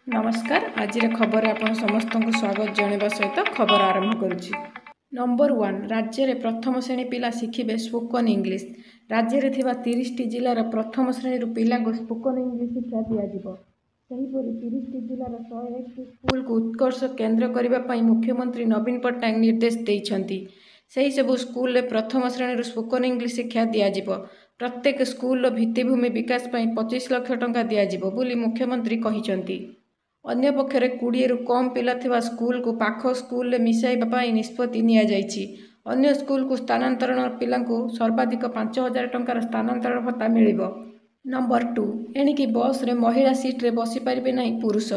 नमस्कार आज खबर आपण समस्त को स्वागत जनवा सहित खबर आरंभ करुच्ची। नंबर 1 राज्य में प्रथम श्रेणी पिला शिखिबे स्पोकन इंग्लिश। राज्य में 30 जिलार प्रथम श्रेणी पिला स्पोकन इंग्लिश शिक्षा दिज्व। सेहीपरि 30 जिलार 101 स्कूल को उत्कर्ष केन्द्र करने मुख्यमंत्री नवीन पट्टनायक निर्देश देइछन्ति। सही सबु स्कूल में प्रथम श्रेणी स्पोकन इंग्लिश शिक्षा दिज्व। प्रत्येक स्कूल भित्तिभूमि विकास 25 लाख टंका दिज्व बोली मुख्यमंत्री कहिछन्ति। अन्य पक्षरे 20 रु कम पिला थिबा स्कूल को पाख स्कूल में मिसाइबा पई निष्पत्ति निया जाइछि। अन्य स्कूल को स्थानांतरण पिला सर्वाधिक 5000 टंकार स्थानांतरण भत्ता मिलिबो। नंबर 2 एणिकी बस रे महिला सीट रे बसी पारिबे नहीं पुरुष।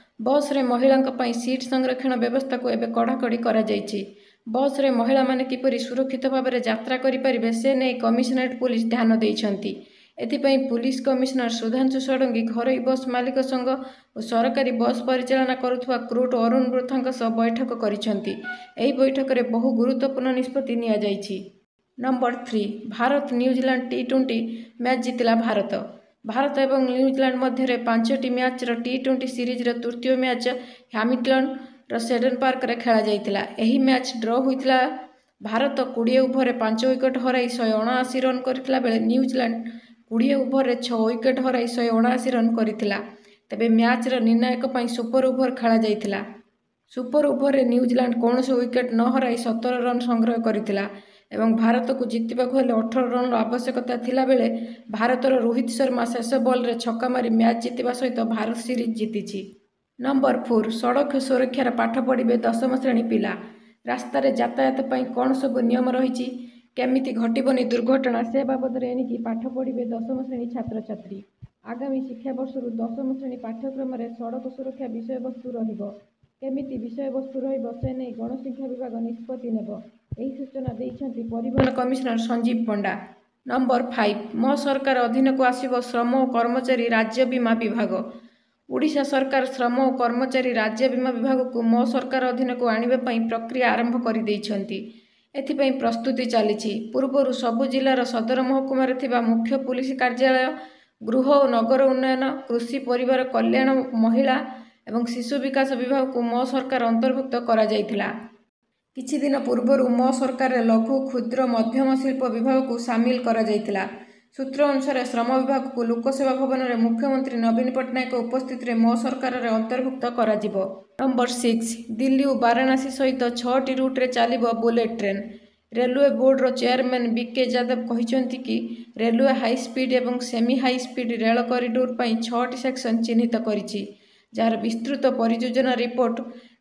बस रे महिलांक पई सीट संरक्षण व्यवस्था को एबे कड़ाकड़ी करा जाइछि। बस रे महिला माने किपरि सुरक्षित भाव में यात्रा करि परिबे से नै कमिशनरेट पुलिस ध्यान देइछन्ति। एथिपाई पुलिस कमिशनर सुधांशु षडंगी घरोई बस मालिक संघ और सरकारी बस परिचालना करुवा क्रूट अरुण वृथांक सह बैठक करिसेंति। एही बैठक में बहु गुरुत्वपूर्ण निष्पत्ति निया जाइछि। Number 3 Bharat New Zealand T20 match जीतिला भारत। भारत एवं न्यूजीलैंड मध्य 5टी मैच T20 सीरीज तृतीय मैच हैमिल्टन सेडन पार्क रे खेला जाइतिला। एही मैच ड्रॉ होइतिला। भारत 20 ओवर 5 विकेट हराई 179 रन करथिला बेले न्यूजीलैंड 20 ओवर 6 विकेट हराई 179 रन करथिला। तबे मैच निर्णायक पई सुपर ओवर खेला जाइतिला। सुपर ओवर रे न्यूजीलैंड कौन से विकेट न हराई 17 रन संग्रह करथिला एवं भारत को जितबाक हेले 18 रन आवश्यकता थिला बेले भारतर रोहित शर्मा शेष बॉल रे छक्का मारी मैच जीतिबा सहित भारत सीरीज जीतिछि। नंबर 4 सड़क सुरक्षार पाठ पढ़िबे 10म श्रेणी पिला। रास्तार यातायात पई कौन सब नियम रही केमिति घटबनी दुर्घटना से बाबद एणिकी पाठ पढ़िबे 10म श्रेणी छात्र छात्री। आगामी शिक्षा वर्ष 10म श्रेणी पाठ्यक्रम में सड़क सुरक्षा विषय वस्तु रहिबो। केमिति विषय वस्तु रहिबो से नै गणशिक्षा विभाग निष्पत्ति नेबो। एही सूचना देइछन्ति परिवहन कमिशनर संजीव पंडा। नंबर 5 मो सरकार अधीन को आसिबो श्रम और कर्मचारी राज्य बीमा विभाग। ओडिशा सरकार श्रम और कर्मचारी राज्य बीमा विभाग को मो सरकार अधीन को आनिबा पई प्रक्रिया आरंभ कर देइछन्ति। एथिपई प्रस्तुति चलीछि। पूर्वरु सबु जिलार सदर महकुमा रे थिबा मुख्य पुलिस कार्यालय, गृह और नगर उन्नयन, कृषि परिवार कल्याण, महिला एवं शिशु विकास विभाग को मो सरकार अंतर्भुक्त करा जाइतिला। किछि दिन पूर्वरु मो सरकार लघु क्षुद्र मध्यम शिल्प विभाग को सामिल करा जाइतिला। सूत्र अनुसार श्रम विभाग को लोकसेवा भवन में मुख्यमंत्री नवीन पट्टनायक उपस्थित रे मो सरकार रे अंतर्भुक्त करा जिवो। नंबर 6 दिल्ली और वाराणसी सहित 6टी रूट रे चलिबो बुलेट ट्रेन। रेलवे बोर्ड रो चेयरमैन बीके यादव कहिसंति कि रेलवे हाई स्पीड एवं semi high speed rail corridor पई 6टी सेक्शन चिन्हित करिछि, जार विस्तृत परियोजना रिपोर्ट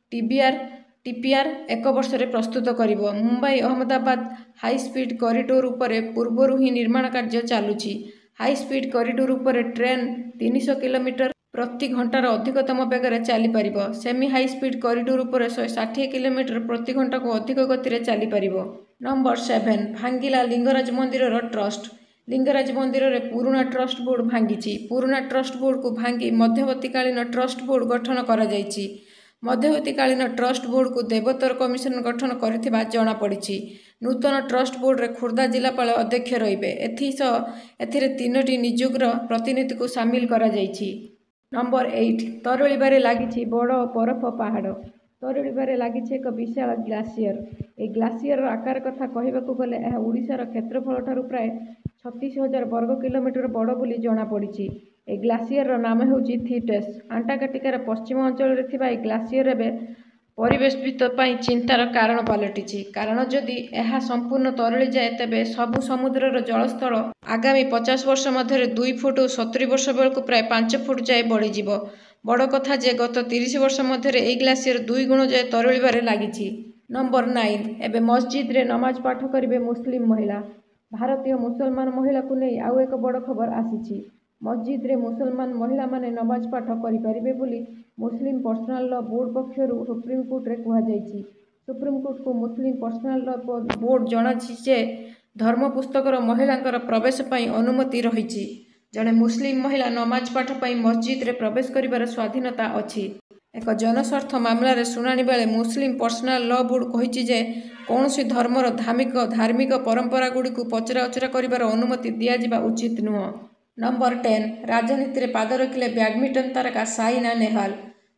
टीपीआर 1 वर्ष रे प्रस्तुत करिवो। Mumbai Ahmedabad high speed corridor उपरे पूर्वरु ही निर्माण कार्य चालुछि। हाई स्पीड कॉरिडोर उपरे ट्रेन 300 किलोमीटर प्रति घंटार अधिकतम बेगर चली पारिबो। सेमी हाई स्पीड कॉरिडोर उपरे 160 किलोमीटर प्रति घंटा को अधिक गति रे चली पारिबो। नंबर 7 भांगिला लिंगराज मंदिर ट्रस्ट। लिंगराज मंदिर रे पुराना ट्रस्ट बोर्ड भांगी। पुराना ट्रस्ट बोर्ड को भांगी मध्यवर्तीकालीन ट्रस्ट बोर्ड गठन करा जाइछि। मध्यवर्तीकालीन ट्रस्ट बोर्ड को देवोत्तर कमिशन गठन करिथिबा जणा पड़िछि। नूतन ट्रस्ट बोर्ड रे खुर्दा जिलापाल अध्यक्ष रहिबे। एथिरे 3टी नियोगर प्रतिनिधि को सामिल करा जाइछि। नंबर 8 तरुळीबारे लागिछि बड़ बरफ पहाड़। तरुळीबारे लागिछि एक विशाल ग्लासियर। ए ग्लासियर आकार कथा कहबाकू गले यह ओडिशार क्षेत्रफल ठारू प्राय 36,000 वर्ग किलोमीटर बड़ बोली जणा पड़िछि। ए ग्लासियर नाम हेउछि थीटेस। अंटार्कटिकार पश्चिम अंचल रे थिबा ए ग्लासियर एबे परिवेशविद पई चिंतार कारण पलटिछि। कारण जदि यह संपूर्ण तरुली जाए तेबे सबु समुद्रर जलस्तर आगामी 50 वर्ष मध्य 2 फुट और 70 वर्ष बेलू प्राय 5 फुट जाए बढ़ीजिव। बड़ कथा जे गत 30 वर्ष मध्य ए ग्लासियर 2 गुण जाए तरुळीबारे लागिछि। नंबर 9 एबे मस्जिद रे नमाज पाठ करिवे मुस्लिम महिला। भारतीय मुसलमान महिला को नहीं आउ एक बड़ खबर आसीछि। मस्जिद रे मुसलमान महिला माने नमाज पाठ करि परिबे बोली मुस्लिम पर्सनाल लॉ बोर्ड पक्षरु सुप्रीम कोर्ट रे कुहा जाइछि। सुप्रीम कोर्ट को मुस्लिम पर्सनाल लॉ बोर्ड जणाछि जे धर्म पुस्तकर महिलांकर प्रवेश पई अनुमति रहिछि। जणे मुस्लिम महिला नमाज पाठ पई मस्जिद रे प्रवेश करिबार स्वाधीनता अछि। एक जनस्वार्थ मामला रे सुनानी बेले मुस्लिम पर्सनाल लॉ बोर्ड कहिछि जे कौनसी धर्मर धार्मिक परंपरा गुडी को पचरा उचरा करिबार अनुमति दिया जिबा उचित नुह। नंबर 10 राजनीति रे पाद रखिले बैडमिंटन तारका साइना नेहवाल।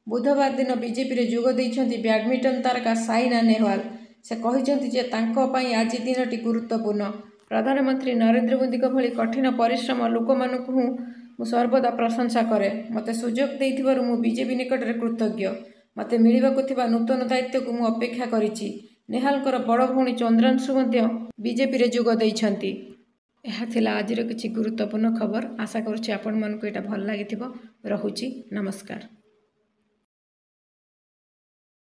ବୁଧବାର ଦିନ ବିଜେପିରେ ଯୋଗ ଦେଇଛନ୍ତି ବ୍ୟାଡମିଣ୍ଟନ ତାରକା ସାଇନା ନେହୱାଲ। ସେ କହିଛନ୍ତି ଯେ ତାଙ୍କ ପାଇଁ ଆଜି ଦିନଟି ଗୁରୁତ୍ୱପୂର୍ଣ୍ଣ। ପ୍ରଧାନମନ୍ତ୍ରୀ ନରେନ୍ଦ୍ର ମୋଦିଙ୍କ ଭଳି କଠିନ ପରିଶ୍ରମ ଲୋକମାନଙ୍କୁ ମୁଁ ସର୍ବଦା ପ୍ରଶଂସା କରେ। ମୋତେ ସୁଯୋଗ ଦେଇଥିବାରୁ ମୁଁ ବିଜେପି ନିକଟରେ କୃତଜ୍ଞ। ମୋତେ ମିଳିବାକୁ ଥିବା ନୂତନ ଦାୟିତ୍ୱକୁ ମୁଁ ଅପେକ୍ଷା କରିଛି। ନେହାଲଙ୍କର ବଡ଼ ଭଉଣୀ ଚନ୍ଦ୍ରାଂଶୁ ମଧ୍ୟ ବିଜେପିରେ ଯୋଗ ଦେଇଛନ୍ତି। ଏହା ଥିଲା ଆଜିର କିଛି ଗୁରୁତ୍ୱପୂର୍ଣ୍ଣ ଖବର। ଆଶା କରୁଛି ଆପଣମାନଙ୍କୁ ଏଇଟା ଭଲ ଲାଗିଥିବ। ରହୁଛି, ନମସ୍କାର।